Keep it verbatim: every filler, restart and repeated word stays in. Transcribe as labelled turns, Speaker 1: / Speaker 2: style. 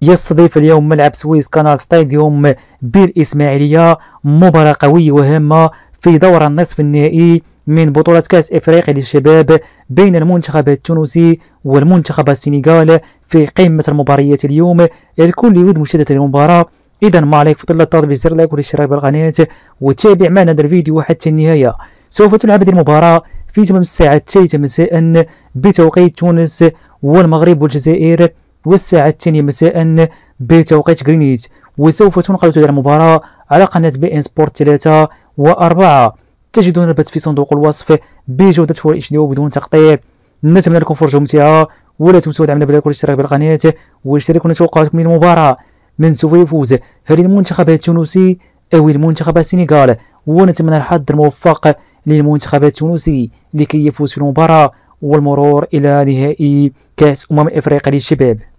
Speaker 1: يستضيف اليوم ملعب سويس كانال ستاديوم بالإسماعيلية مباراة قوية وهامة في دور النصف النهائي من بطولة كأس إفريقيا للشباب بين المنتخب التونسي والمنتخب السنغال في قمة المباريات اليوم. الكل يود مشاهدة المباراة، إذا ما عليك فضل الضغط بزر لايك والاشتراك بالقناة وتابع معنا هذا الفيديو حتى النهاية. سوف تلعب هذه المباراة في تمام الساعة الثالثة مساء بتوقيت تونس والمغرب والجزائر، والساعة الثانية مساء بتوقيت غرينتش، وسوف تنقل هذه المباراة على قناة بي ان سبورت ثلاثة وأربعة. تجدون البث في صندوق الوصف بجودة فور اتش دي وبدون تقطيع. نتمنى لكم فرجة ممتعة، ولا تنسوا دعمنا باللايك والاشتراك بالقناة واشتركوا توقعاتكم من المباراة، من سوف يفوز هل المنتخب التونسي أو المنتخب السنغال؟ ونتمنى الحظ الموفق للمنتخب التونسي لكي يفوز في المباراة والمرور إلى نهائي كأس أمم إفريقيا للشباب.